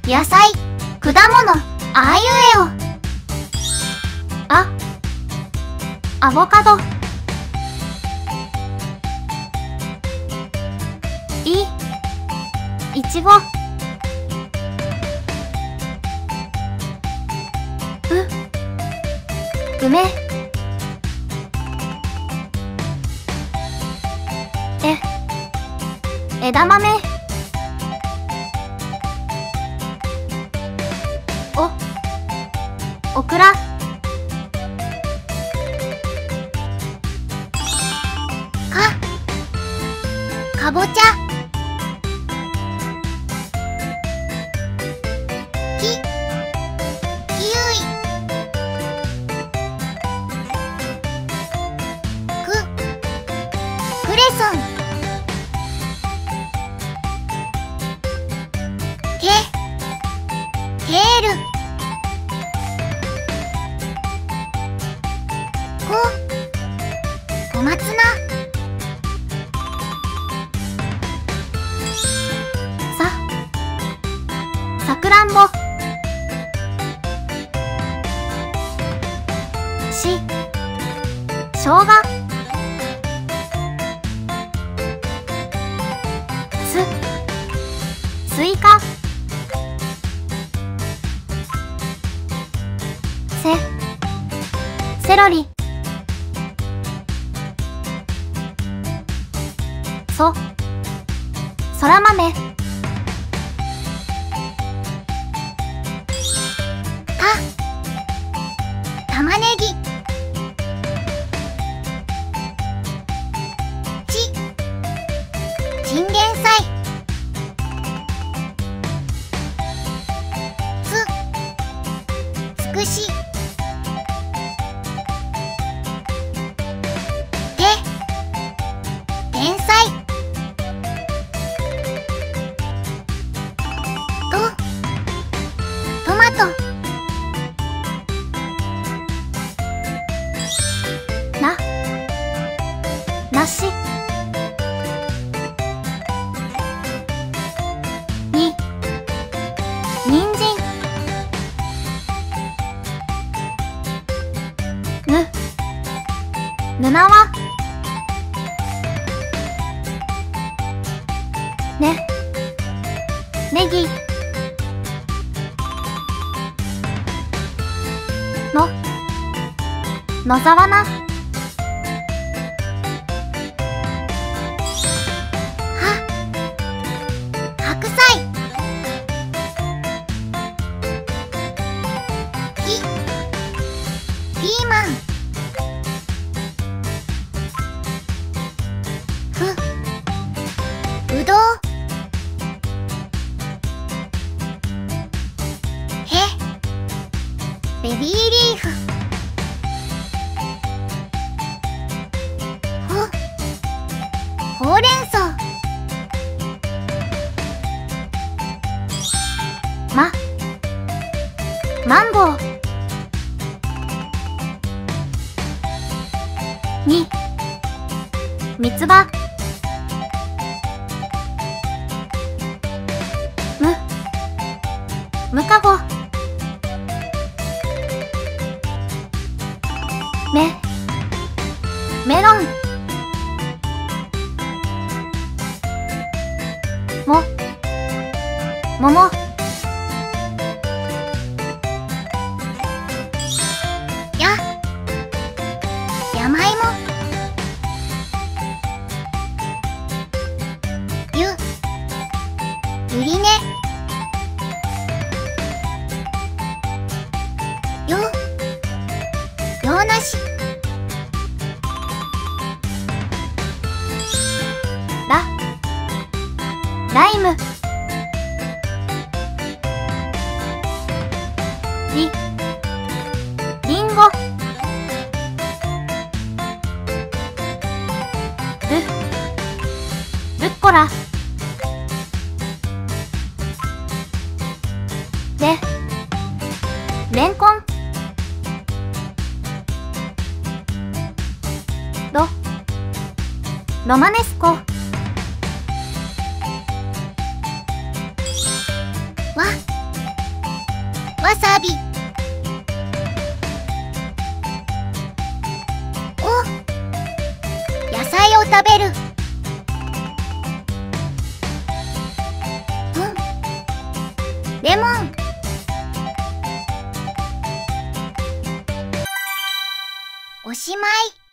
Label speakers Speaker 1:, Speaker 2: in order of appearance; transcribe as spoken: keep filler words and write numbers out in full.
Speaker 1: 野菜、果物、あいうえお。あ、アボカド。い、いちご。う、梅。え、枝豆。お、オクラ。か、かぼちゃ。き、キウイ。く、クレソン。け、ケール。こ、小松菜。さ、さくらんぼ。し、しょうが。す、スイカ。せ、セロリ。そ、そら豆。た、玉ねぎ。ち、チンゲン菜。つ、つくし。て、天才。と、トマト。な、梨。に、人参。ぬ、ぬなわ。ね、ネギ。の、野沢菜。は、白菜。き、ピーマン。ふ、ぶどう。へ、ベビーリーフ。ほ、ほうれん草。ま、マンゴー。み、みつば。む、むかご。め、メロン。も、桃。や、山芋。ゆ、ゆりね。よ、洋梨。ら、ライム。り、りんご。る、ルッコラ。れ、レンコン。ロ、ロマネスコ。わ、 わさび。お、野菜を食べる。うん、レモン。おしまい。